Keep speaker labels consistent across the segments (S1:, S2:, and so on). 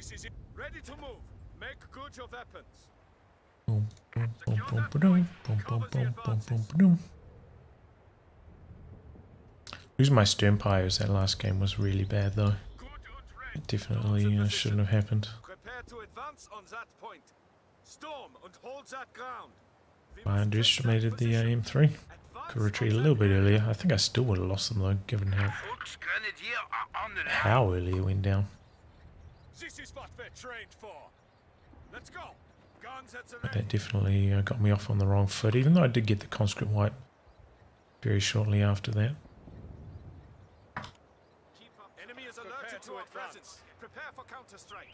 S1: This is it. Ready to move. Make good your weapons.
S2: Boom, boom, boom, boom, boom, boom, boom, boom, boom, boom, boom. Losing my Sturmpires that last game was really bad though. It definitely shouldn't have happened.
S1: Prepare to advance on that point. Storm and hold that ground.
S2: I underestimated the M3. Could retreat a little bit earlier. I think I still would have lost them though, given how early it went down.
S1: This is what we're trained for. Let's go. Guns at the
S2: But that definitely got me off on the wrong foot, even though I did get the conscript wipe very shortly after that.
S1: Enemy is alerted to our presence. Prepare for counter-strike.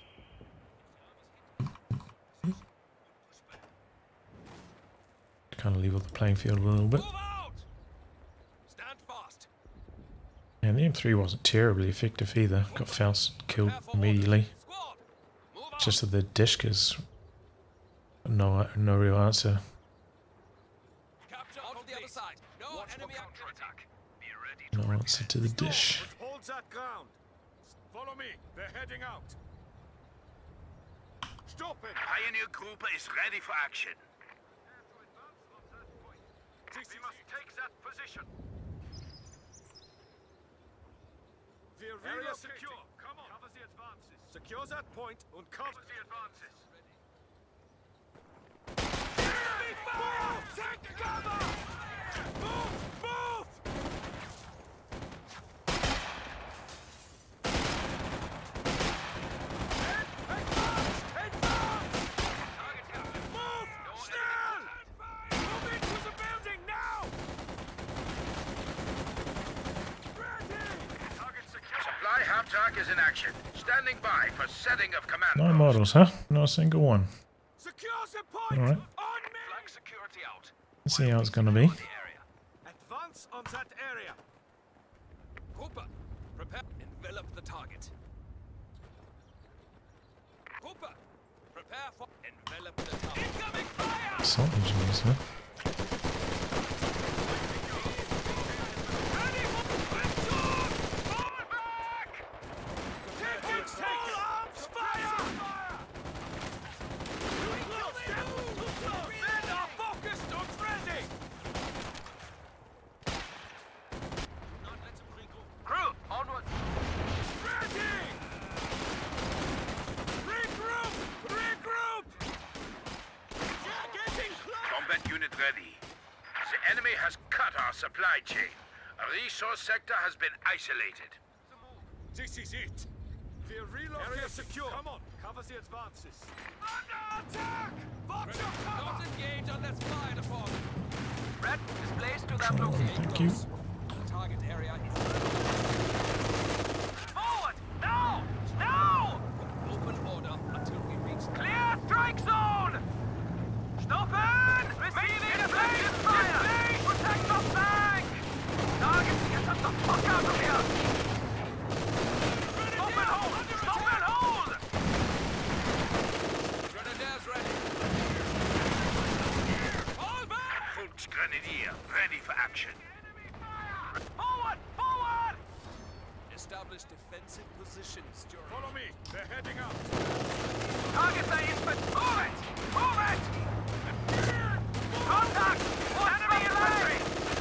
S2: Kind of level the playing field a little bit.
S1: Move out! Stand fast.
S2: And the M3 wasn't terribly effective either. Got Faust killed immediately. Just that the Dishkas, no real answer.
S1: Capture on the other side. No enemy counterattack. Be ready
S2: No answer to the dish.
S1: Hold that ground. Follow me. They're heading out. Stop it.
S3: Pioneer group is ready for action.
S1: We must take that position. We're area secure. Come on. Cover the advances. Secure that point and cover the advances. Enemy fire! Take cover! Move! Move!
S3: Half-track is in action. Standing by for setting of command.
S2: 9 models, huh? Not a single one.
S1: Secure the point.
S2: Alright.
S1: On me. Flag security out.
S2: Let's see how it's gonna be.
S1: Advance on that area. Cooper, prepare. Envelop the target. Cooper, prepare for envelop the target. Incoming fire!
S2: Assault engineers, huh?
S3: Ready. The enemy has cut our supply chain. A resource sector has been isolated.
S1: This is it. We're relocating. Area secure. Come on, cover the advances. Under attack! Watch your cover! Don't engage unless fired upon. Red displays to that location.
S2: Thank you.
S1: The target area is... Forward! Now! Now! Open order until we reach... Clear strike zone! Stoppen! Receiving defensive fire! Protect the flank! Target, get us the fuck out of here! Stop and hold! Stop and hold! Grenadiers ready! Fall back!
S3: Volksgrenadier, ready for action.
S1: Forward! Forward! Establish defensive positions during... Follow me! They're heading out! Target the infant! Move it! Move it! Contact! Enemy infantry!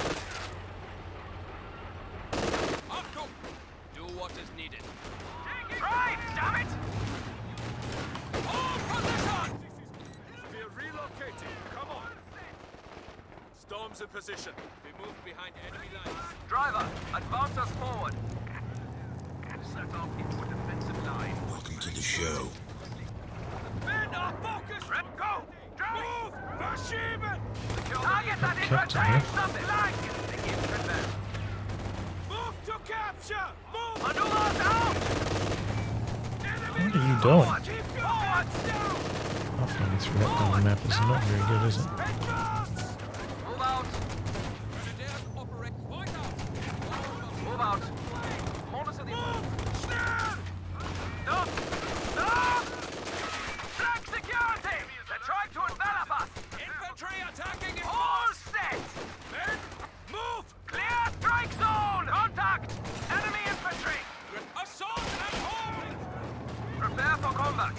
S1: Up! Do what is needed. Right! Damn it! All position! We're relocating. Come on. Storm's in position. We move behind enemy lines. Driver, advance us forward. Set up into a defensive line.
S4: Welcome to the show.
S1: Men are focused! Go! Move! Verschieben! Target that infantry! Something like the infantry. Move to capture! Move! Maneuvers out!
S2: What are you doing?
S1: Keep forward!
S2: Halfway through that double map is not very good, is it?
S1: Move out! Point out! Move out! Move! Schnell! Stop! Stop! Flank security! They're trying to envelop us! Infantry attacking in all set! Men, move! Clear strike zone! Contact! Enemy infantry! Assault and hold! Prepare for combat!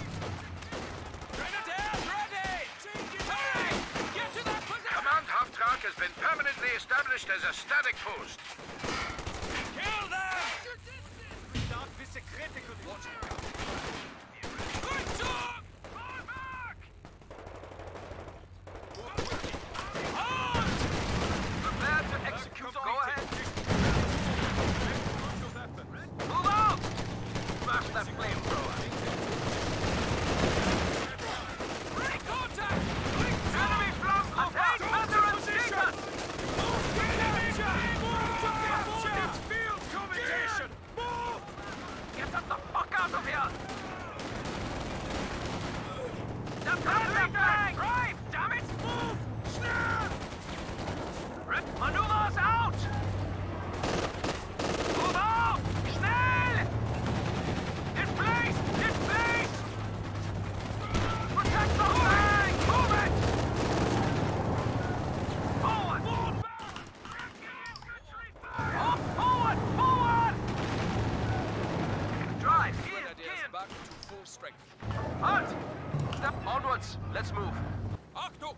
S1: full strength.
S4: Halt! Step onwards. Let's move.
S1: Achtung!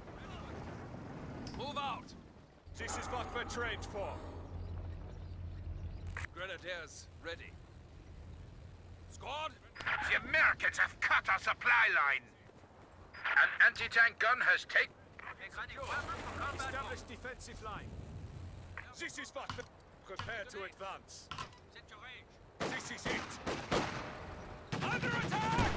S1: Move out!
S5: This is what we're trained for.
S1: Grenadiers, ready. Squad!
S3: The Americans have cut our supply line. An anti-tank gun has taken...
S5: Establish defensive line. This is what we prepare to advance. This is it.
S1: Under attack!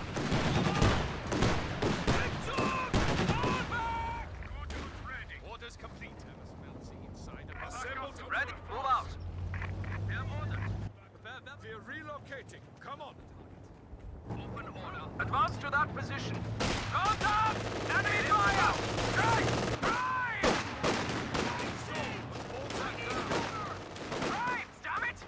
S1: Fall back!
S5: Ready. Orders complete. Assembled.
S4: Ready. Move out.
S5: We're relocating. Come on.
S4: Open order. Advance to that position. Contact! Enemy fire! Right! Right! Right! Damn it!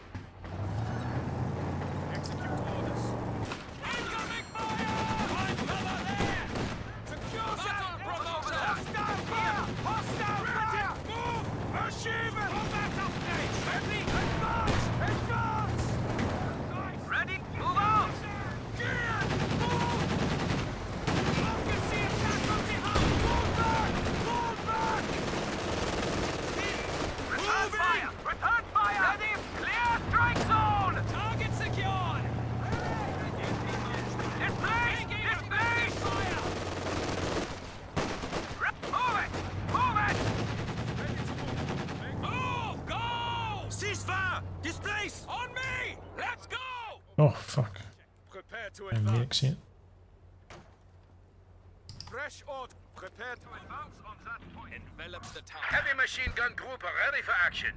S5: Execute orders.
S1: Incoming fire! Find cover there!
S5: Secure
S1: Battle promoter!
S4: Hostile fire! Hostile fire!
S5: Move! Achievement!
S4: Combat update! Ready? Advance! Advance! Ready? Move out! Return fire! Return fire! Ready? Clear strike zone!
S1: Target secured!
S4: Displace! Displace! Move it! Move it!
S1: Move! Go!
S5: Ceasefire! Displace!
S1: On me! Let's go!
S2: Oh, fuck.
S5: Prepare to
S2: And the
S5: advance.
S2: exit.
S5: Fresh order. Prepare to advance on that point.
S1: Envelop the town.
S3: Heavy machine gun group are ready for action.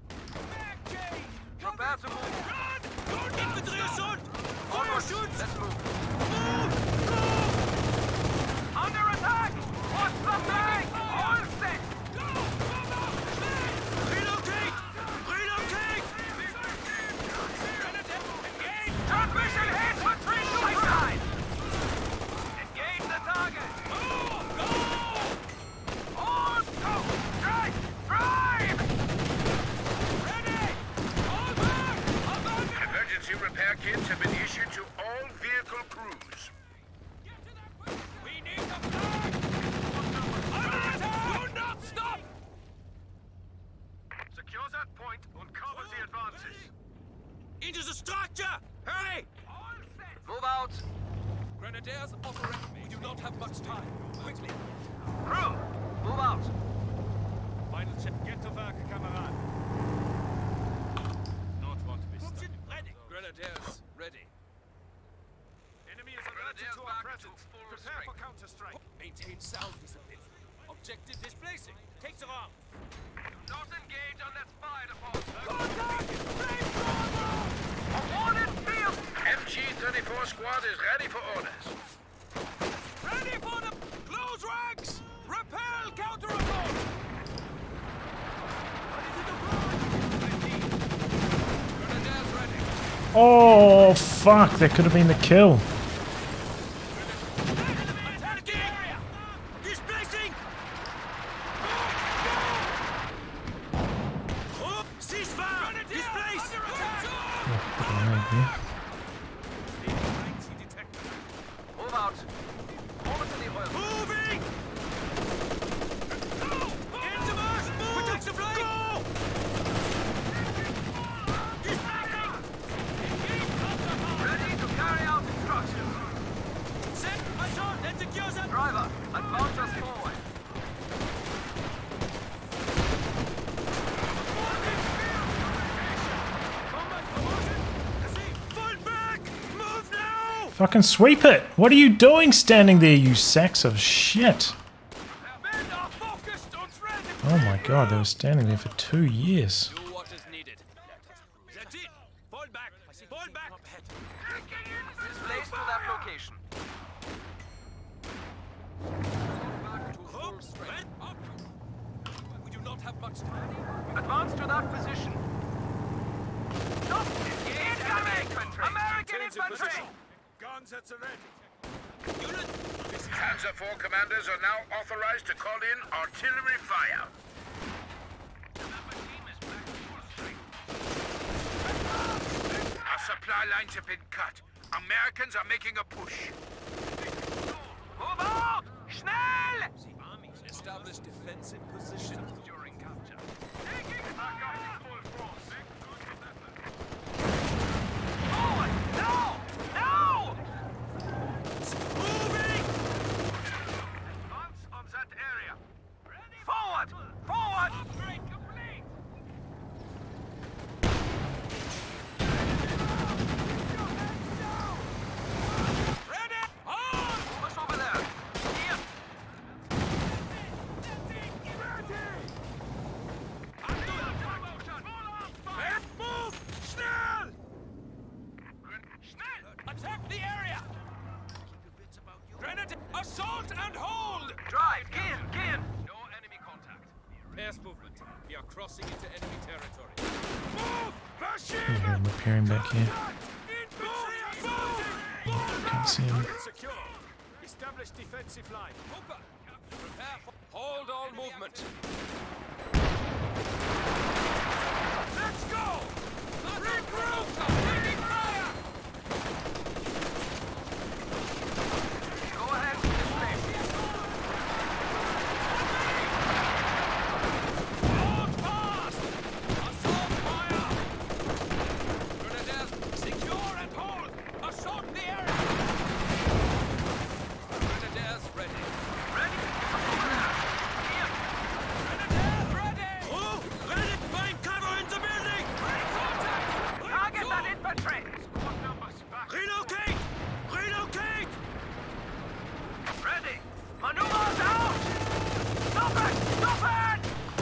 S4: Prepare to move.
S1: Run! Infantry assault!
S4: Onwards! Let's move. Under attack! What's the thing? All set!
S1: Go!
S5: Relocate! Relocate!
S1: Engage!
S4: Transmission infantry suicide! Engage the target!
S1: Move! Go!
S4: On! Go! Drive! Drive!
S1: Ready! All back! Abandon!
S3: Emergency repair kits have been issued to all vehicle crews.
S1: Get to that position! We need the flag! Under attack! Do not stop!
S5: Secure that point and cover the advances.
S1: Into the structure! Hurry!
S4: Move out!
S1: Grenadiers operate. We do not have much time. Quickly!
S4: Crew! Move out!
S5: Final check. Get to work, Kamerad. Not want to be stuck.
S1: Ready! Grenadiers, ready.
S5: Enemy is alerted to our presence. Prepare for counter-strike.
S1: Maintain sound discipline. Objective displacing. Take the arm.
S4: Not engage unless fired upon.
S1: Contact! Flamethrower!
S4: Awarded field!
S3: MG-34 squad is ready for orders.
S1: Ready for the close ranks! Repel counter assault! Grenadiers ready.
S2: Oh, fuck. That could have been the kill.
S1: Attacking!
S5: Displacing! Ceasefire! Displace!
S1: Under attack!
S4: Move out! Over to the oil.
S5: Moving! Into march! Move! Protect the flank! Go!
S4: Ready to carry out instructions.
S1: Set! Marshal! Let's secure that!
S4: Driver, advance us forward.
S5: Fall back! Move now!
S2: Fucking sweep it. What are you doing standing there, you sacks of shit?
S1: Men are focused on threat!
S2: Oh my god, they were standing there for 2 years.
S1: Do what is needed. That's it! Fall back! Fall back!
S4: Displace to that location.
S1: Back to full strength. Up! We do not have much time.
S4: Advance to that position. Stop! Engage enemy infantry! American infantry!
S5: Guns at the ready.
S1: Unit!
S3: Panzer IV commanders are now authorized to call in artillery fire. Our supply lines have been cut. Americans are making a push.
S4: Move out! Schnell!
S1: Establish defensive positions during capture.
S4: Forward! Now! Now!
S1: Moving!
S3: Advance on that area.
S4: Forward! Forward!
S1: Upgrade complete! Ready! On!
S4: Push over there! Here!
S1: Move! Schnell! Attack the area! Grenadier! Assault and hold!
S4: Drive! Gehen!
S1: No enemy contact. Pairs movement. We are crossing into enemy territory. Move!
S2: Yeah, I'm repairing back here. Can't see him.
S5: Secure. Establish defensive line.
S1: Hooper! Prepare for... Hold all movement. Let's go! Regroup! Taking fire!
S4: Go ahead!
S1: Hold fast! Assault fire! Grenadiers, secure and hold! Assault the area! Grenadiers ready.
S4: Ready? Over there! Here!
S1: Grenadiers ready! Oh! Ready! Find cover in the building! Contact!
S4: Target that infantry!
S1: Relocate! Relocate!
S4: Ready! Maneuvers out! Stop it! Stop it!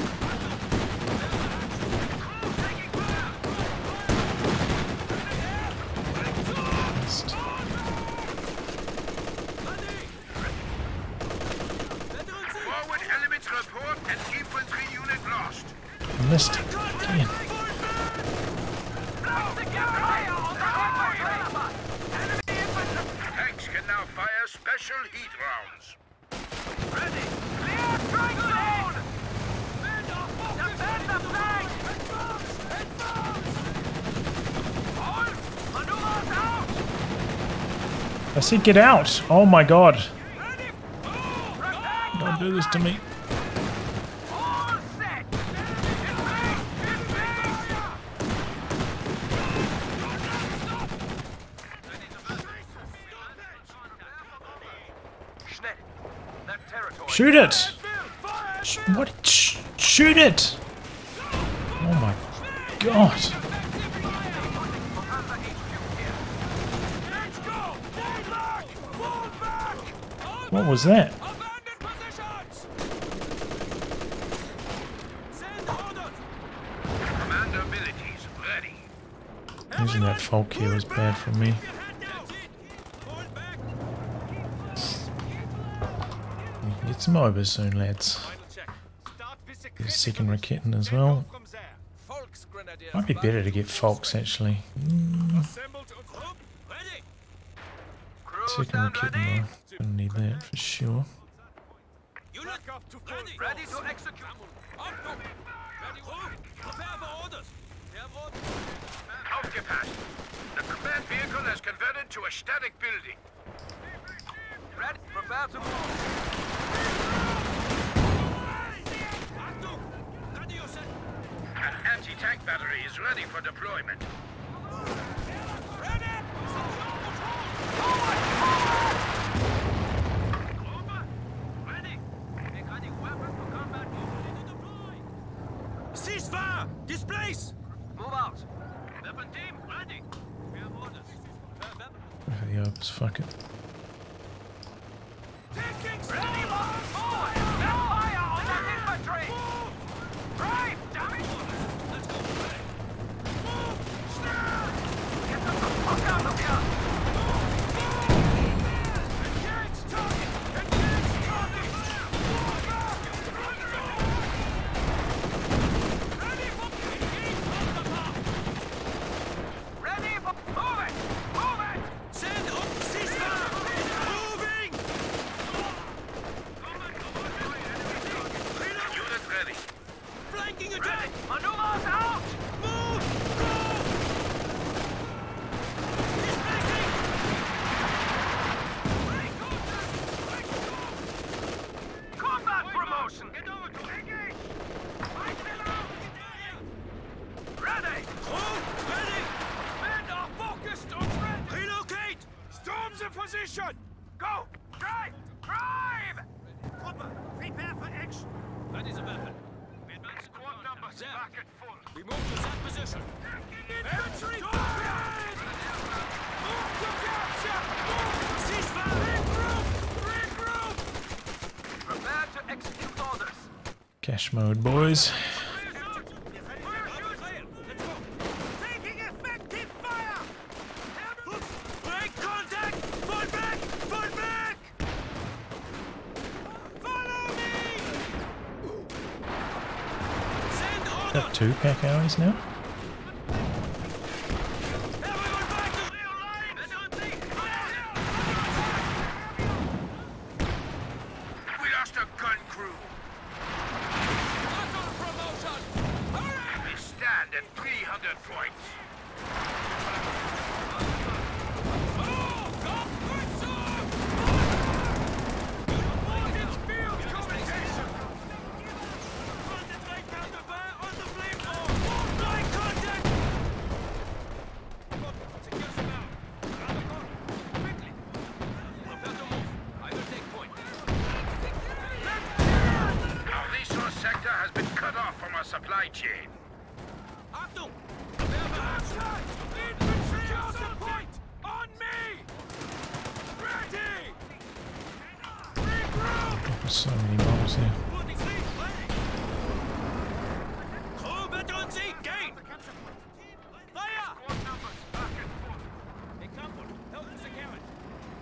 S4: Crew taking fire!
S2: Missed.
S3: Forward elements report an infantry unit lost.
S2: Missed. Damn.
S4: Fire on the infantry! Enemy infantry!
S3: Tanks can now fire special heat rounds.
S4: Ready! Clear strike zone! Defend the flank! Hold! Maneuvers out!
S2: I said get out! Oh my god.
S4: Protect
S2: Don't
S4: the
S2: do this to me.
S4: All set! Schnell! That territory!
S2: Shoot it! What? Shoot it! Oh my god. What was that?
S1: Abandon positions! Send orders!
S3: Commander abilities ready.
S2: Using that Falk here was bad for me.
S1: That's it! Hold back!
S2: Get some over soon, lads.
S5: Final check. Start with the
S2: There's
S5: critical
S2: second Rakitten as
S5: then
S2: well.
S5: go from there.
S1: Folks Grenadiers.
S2: Might be better to get Falks actually.
S5: Assembled and group.
S1: Ready!
S4: Crew
S2: Second
S4: stand ready!
S2: Rakitten though. Gonna need that for sure.
S1: Unit
S5: Back up to full
S1: ready!
S4: Ready to execute!
S1: Achtung! Ready! Prepare for orders! Wir haben orders.
S3: Aufgepasst. The command vehicle has converted to a static building.
S4: Ready! Prepare to move!
S1: Achtung! Radio set!
S3: An anti-tank battery is ready for deployment.
S1: Ready! Ceasefire! Displace!
S4: Move out!
S1: Weapon team, ready! We have orders.
S2: The others, fuck it.
S4: Ready, forward! Forward! Now fire on that infantry! Right! Damn it!
S1: Let's go!
S4: Get them the fuck out of here!
S1: Engage target! Engage target! Ready for engage counterpart!
S4: Ready for... Move it! Move it!
S1: Send up ceasefire!
S5: position!
S4: Go! Drive! Drive! Trooper, prepare for action.
S1: That is a weapon.
S3: Squad numbers
S1: There.
S3: back at full.
S1: We move to that position.
S5: Infantry! Move to capture! Move! Ceasefire! Regroup! Regroup!
S4: Prepare to execute orders.
S2: Cash mode, boys.
S4: Taking effective fire!
S5: Break contact! Fall back! Fall back! Follow me! Send
S2: Is
S5: orders!
S2: that 2 pack hours now?
S5: Everyone back to real line!
S3: We lost a gun crew.
S1: Auto promotion!
S3: We stand at 300 points.
S1: Oh, go! Good sir!
S5: Mortgage field communication! Concentrate counterfire on the flame ball! Line contact! Secure them out. Around the corner. Quickly!
S1: Prepare to move. I will take point.
S3: Our resource sector has been cut off from our supply chain.
S1: Achtung!
S5: Outside! Infantry out the point! On me! Ready! Regroup!
S2: There's so many bombs here.
S5: Putting fleet ready! Crew veteran seat gain! Fire!
S3: Squad numbers back at full.
S5: Hey, Campbell, help us secure it.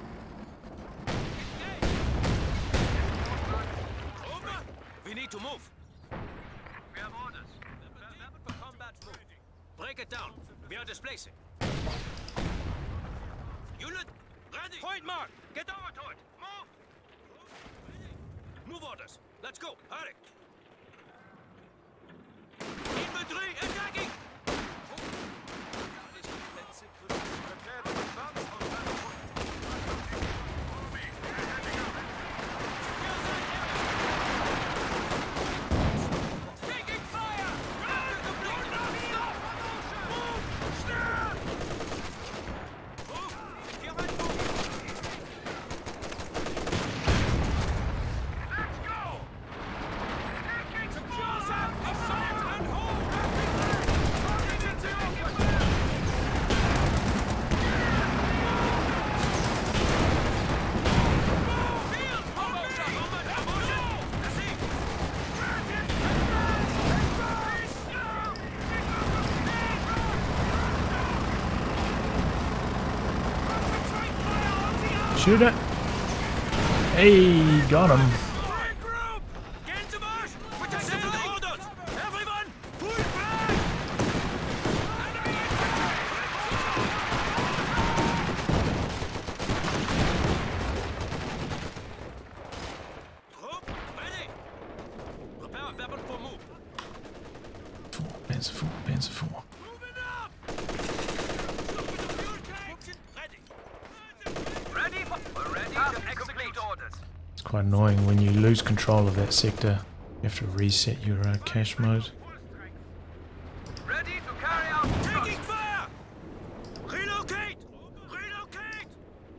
S5: Over!
S1: We need to move.
S4: We have orders.
S1: Weapon for combat move. Break it down. We are displacing. Unit, ready.
S5: Point mark!
S1: Get over to it. Move. Move orders. Let's go. Hurry. Infantry attacking.
S5: Prepare to advance on that
S1: Taking fire.
S3: Let's go!
S2: Shoot it! Hey, got him.
S5: Regroup! Get to march! Send orders! Everyone, pull back!
S1: Troop, ready. Prepare a weapon for move.
S2: 4, Panzer 4, Panzer 4.
S5: Moving up! Fuel tanks ready!
S4: We're ready to execute orders.
S2: It's quite annoying when you lose control of that sector. You have to reset your cache mode.
S4: Ready to carry out
S5: Taking fire! Relocate! Relocate!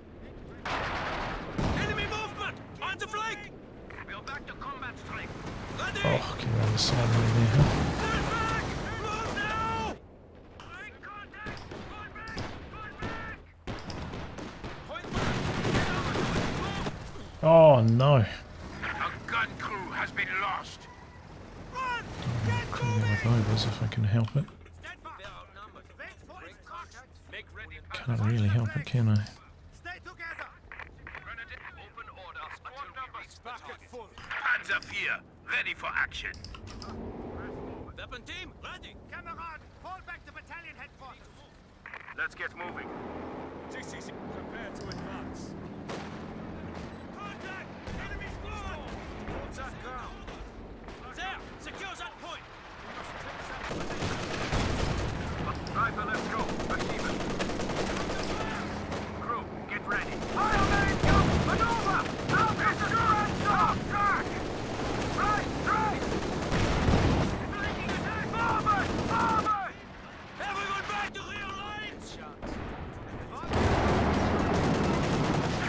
S5: Enemy movement! On the flank!
S4: We're back to combat strength.
S5: Ready!
S2: Oh, get around the side right there, huh?
S5: Pull back! Move now! Make contact! Pull back! Pull back! Point back!
S2: Oh no.
S3: A gun crew has been lost.
S5: Run!
S2: Clean with overs if I can help it.
S5: Stand back! They're outnumbered. Wait for instructions.
S1: Make ready.
S2: Can't really help it, can I?
S5: Stay together!
S4: Open orders
S3: Squad
S4: until we
S3: numbers
S4: reach the
S3: back
S4: target.
S3: at full. Panzer IV, ready for action.
S1: Weapon team, ready.
S5: Kamerad, fall back to battalion headquarters.
S3: Let's get moving.
S5: GCC, prepare to advance. Contact! Enemy squad! Hold that ground.
S1: There, secure that point.
S4: Sniper, let's go. Achieve it.
S3: Crew, get ready.
S4: Fire main, go! Maneuver! Now get the current stop! Track! Right! Right! Making attack! Forward! Forward!
S5: Everyone back to real lines!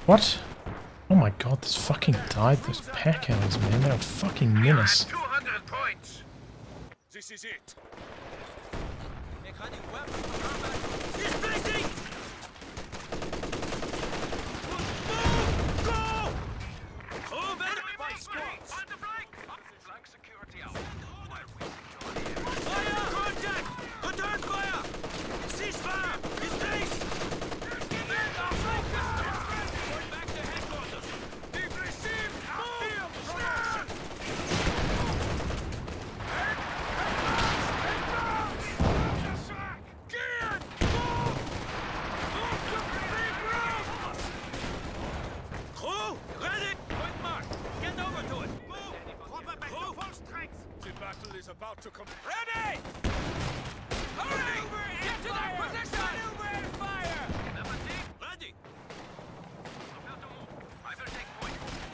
S2: What? Oh my god, this fucking died. Those pack hounds, man. They're a fucking menace.
S3: 200 points.
S5: This is it. About to come. Ready! Hurry! Get to that position! Maneuver and fire! Ready!
S3: I will take point.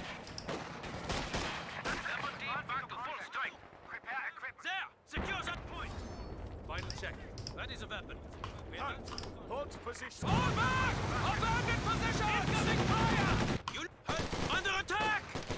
S3: 17 back to full strength. Prepare equipment.
S5: There! Secure that point! Final check. That is a weapon. Hunt! Hold position!
S1: Fall back! Abandon position! Incoming fire!
S5: You hunt! Under attack!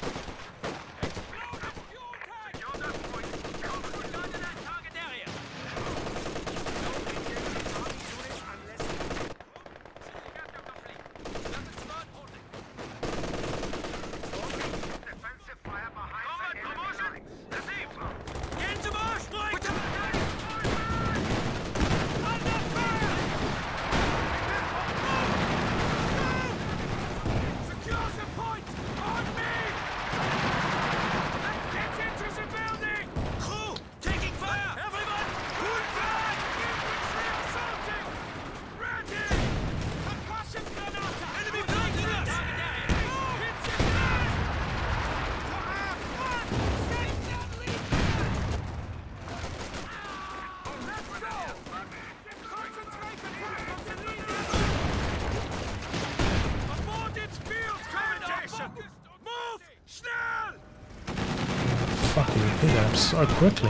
S2: Fucking hit up so quickly.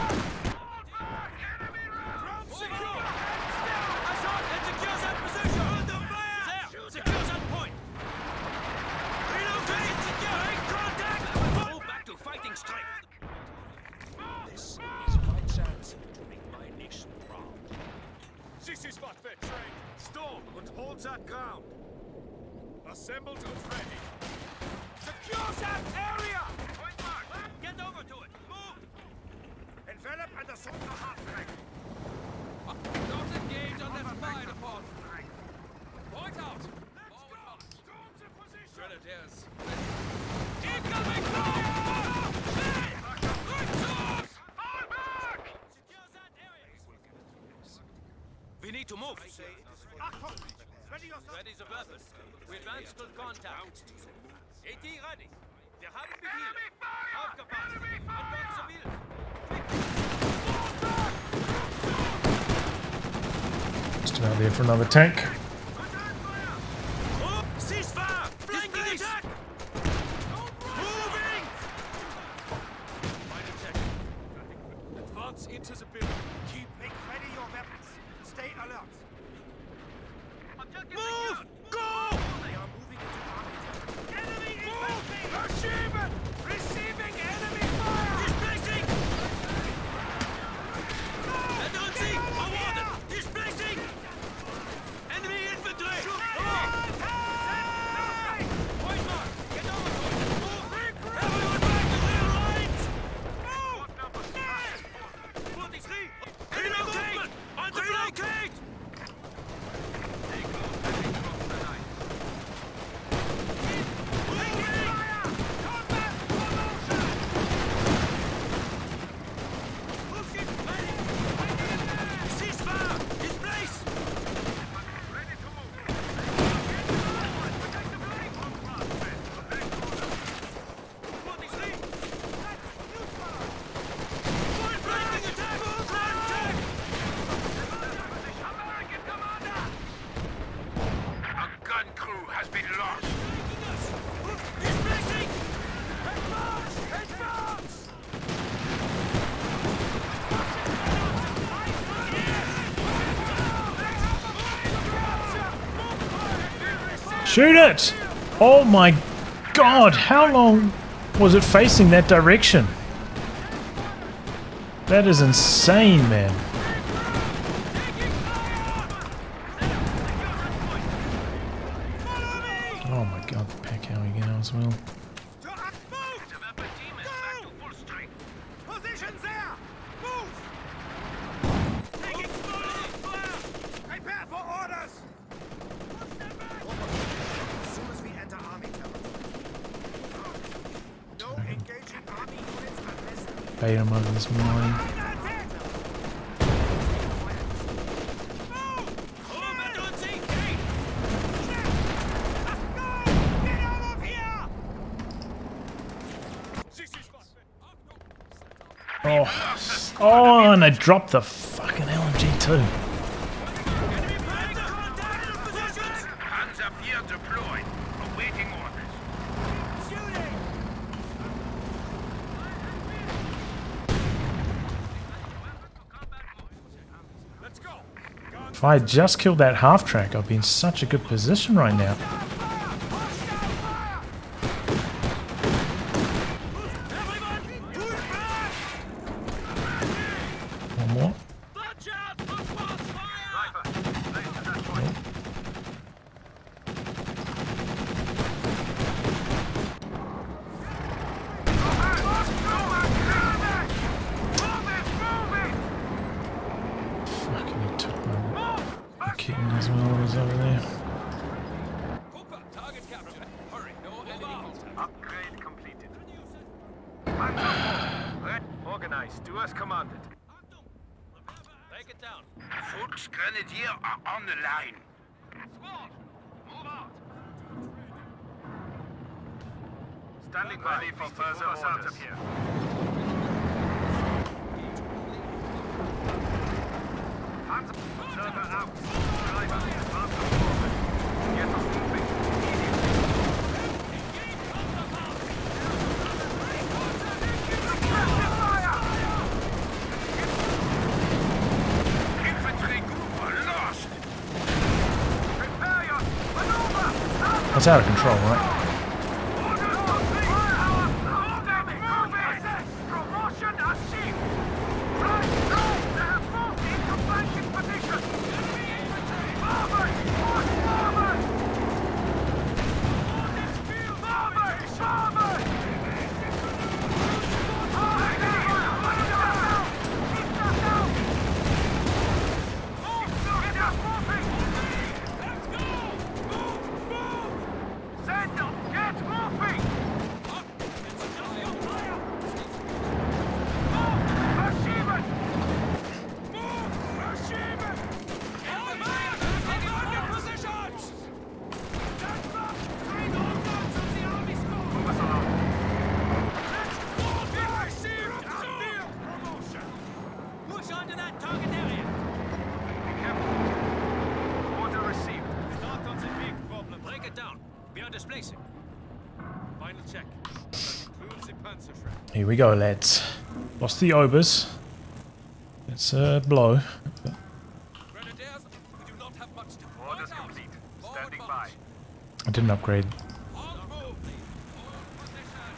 S5: This is what we're trained. Storm and hold that ground. Assembled and ready. Secure that area! Point mark! Get over to it! Move! Envelop and assault the half track.
S1: Don't engage unless fired upon. Point out! Forward march.
S5: Storm's in position!
S1: Grenadiers. Incoming fire! Good source! Fall back!
S5: Secure that area!
S1: We need to move.
S5: Ready yourself!
S1: Ready the weapon. We advance to contact. AT ready. Wir haben Befehle. Aufgepasst. An Bord zivil.
S2: Just about there for another tank.
S5: Ceasefire! Flanking attack! Moving! Final check. Advance into the building. Make ready your weapons. Stay alert. Move! Go! They are moving into army territory. Enemy incoming! Achievement! Receiving enemy fire! Displacing! Advancing! Awarded! Displacing! Enemy infantry! Point mark! Get over to it! Move! Everyone back to their lines! Move! 43! Relocate! Relocate!
S2: Shoot it! Oh my god, how long was it facing that direction? That is insane, man. Oh my god, the pack how again as well.
S4: Positions there! Move! Taking fire! Prepare for orders! As soon as we enter army territory. No engaging army units unless...
S2: Bait him over this mine. Oh, and I dropped the fucking LMG too.
S3: Panzer IV deployed, awaiting orders.
S5: Let's go.
S2: If I had just killed that half track, I'd be in such a good position right now. One more. Fucking he took my kitten as well as over there.
S1: Cooper, target capture. Hurry, no enemy contact.
S4: Upgrade completed. Organized. Do as commanded.
S1: Take it down.
S3: Fuchs Grenadier are on the line.
S1: Squad, move out.
S4: Standing by for further orders. Out of here. Observer out. Driver, advance forward. Get us moving
S3: Infantry group are lost.
S4: Prepare your maneuver!
S2: That's out of control, right?
S4: Promotion achieved! Right! They have moved into flanking position! Forward! Push forward! Forward! Forward! Get moving!
S1: Push onto that target area.
S4: Order received.
S5: Start on the big problem.
S1: Break it down. We are displacing.
S5: Final check. That includes the Panzerschreck.
S2: Here we go, lads. Lost the obers. It's a blow.
S1: Grenadiers, we do not have much time.
S4: Orders
S1: Right out.
S4: complete.
S1: Forward
S4: Standing by.
S1: march.
S2: I didn't upgrade.
S1: On the move. Forward position.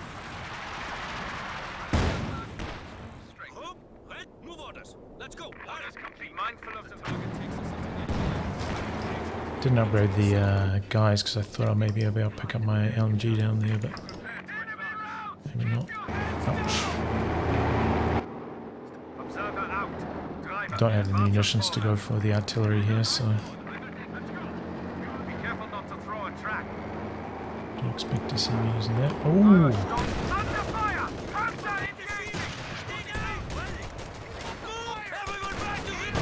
S1: Straight. Group, red, move orders. Let's go.
S4: Orders complete. Mindful of the target.
S2: Didn't upgrade the guys because I thought I'd maybe be able to pick up my LMG down there, but maybe not. Ouch.
S4: Observer out. Driver.
S2: Don't have the munitions to go for the artillery here, so
S4: Be careful not to throw a track.
S2: don't expect to see me using that. Oh,
S4: Under fire! Panzer engaging!
S1: Move! Everyone back to the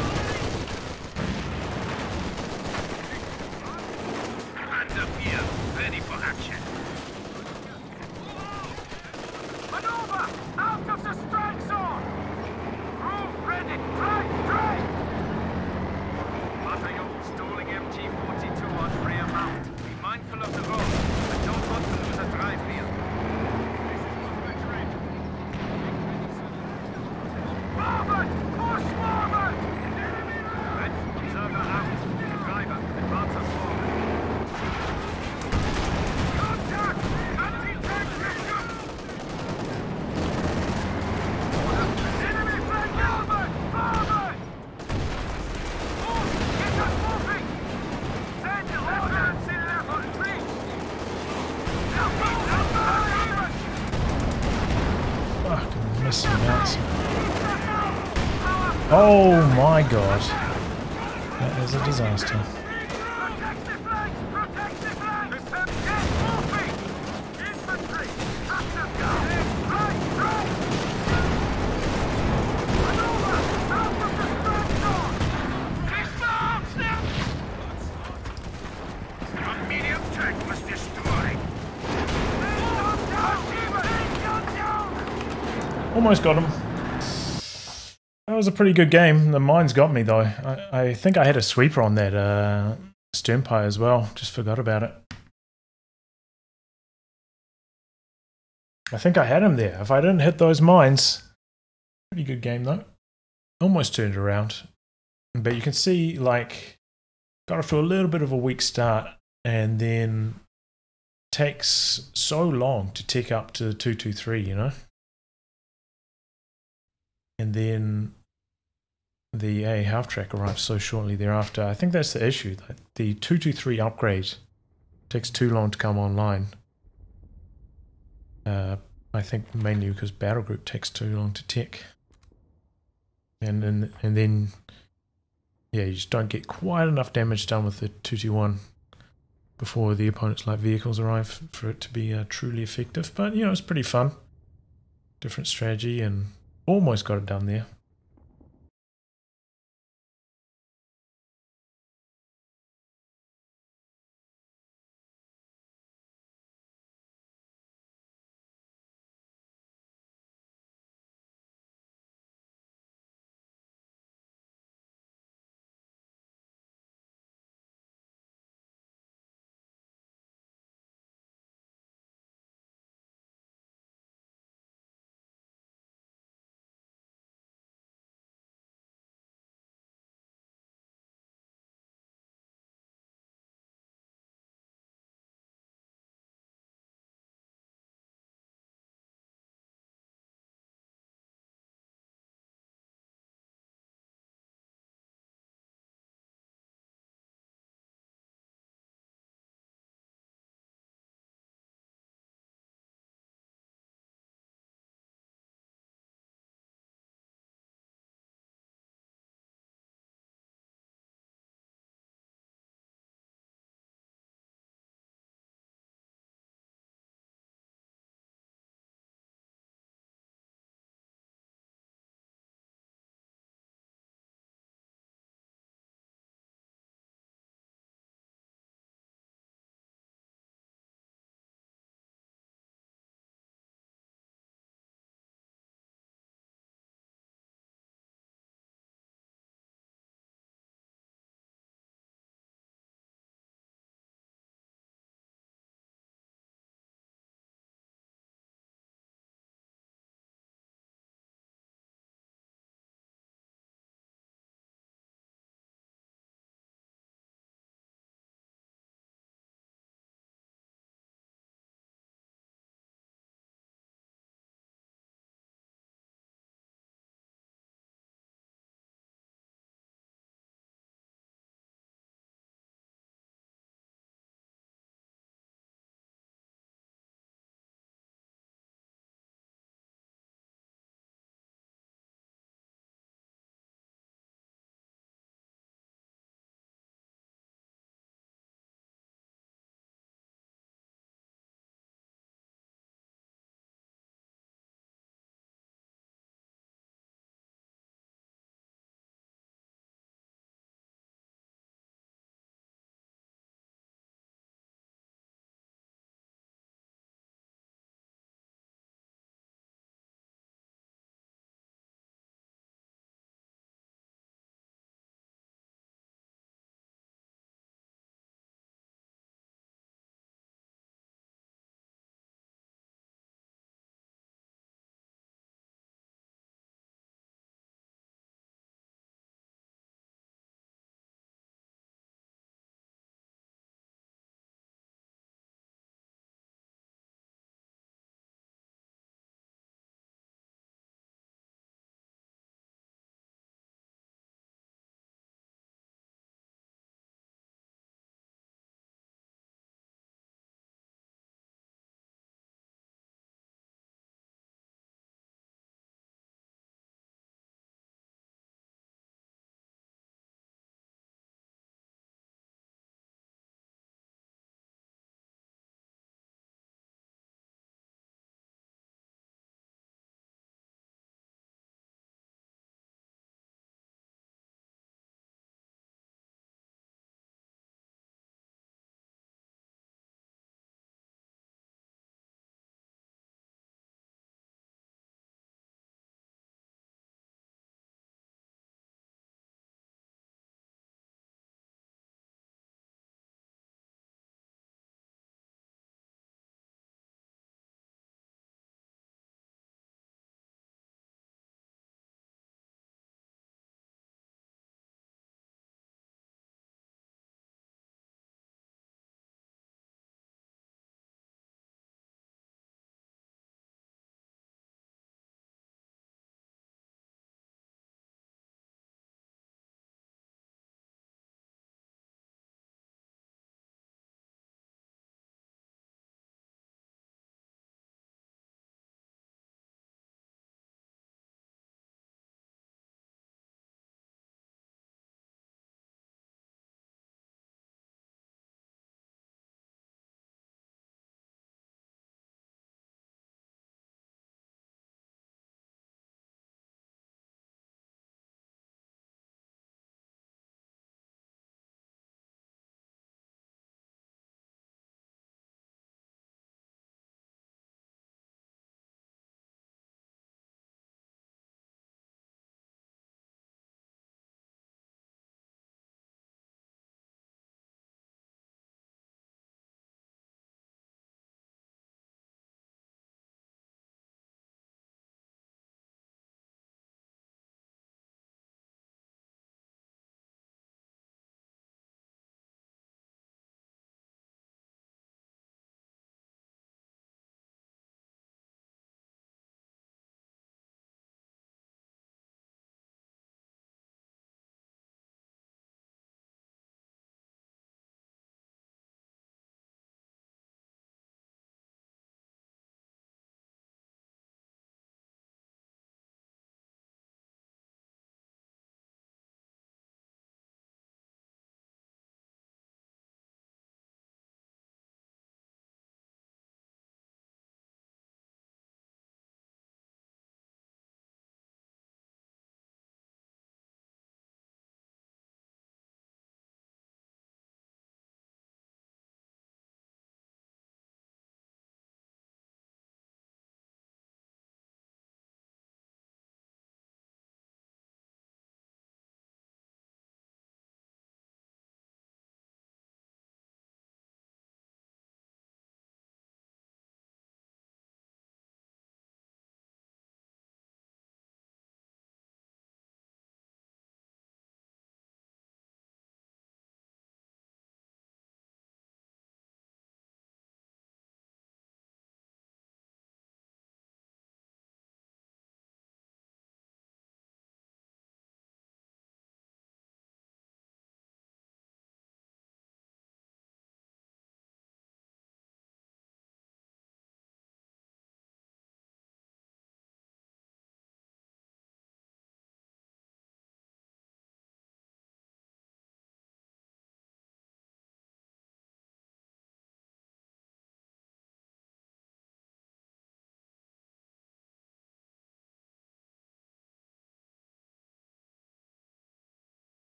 S3: Panzer IV ready for action.
S4: Maneuver! Out of the strike zone! Crew ready! Drive! Battalion stalling MG-42 on rear mount. Be mindful of the road. I don't want to lose a drive here. Forward! Push forward! Red, observer out. Driver, advance us forward.
S2: missing amounts. Oh my god. That is a disaster.
S4: Protect the flanks! Protect the flanks! Get moving! Infantry! Let them go! Right! Right! Maneuver! Out of the strong zone! Dismount!
S3: Your medium tank was destroyed.
S2: Almost got him. That was a pretty good game. The mines got me though. I think I had a sweeper on that Sternpie as well. Just forgot about it. I think I had him there. If I didn't hit those mines. Pretty good game though. Almost turned around. But you can see like got off to a little bit of a weak start and then takes so long to tick up to 223, you know. And then the A half track arrives so shortly thereafter. I think that's the issue. The 223 upgrade takes too long to come online. I think mainly because Battle Group takes too long to tick. And then yeah, you just don't get quite enough damage done with the 221 before the opponent's light vehicles arrive for it to be truly effective. But you know, it's pretty fun. Different strategy and almost got it done there.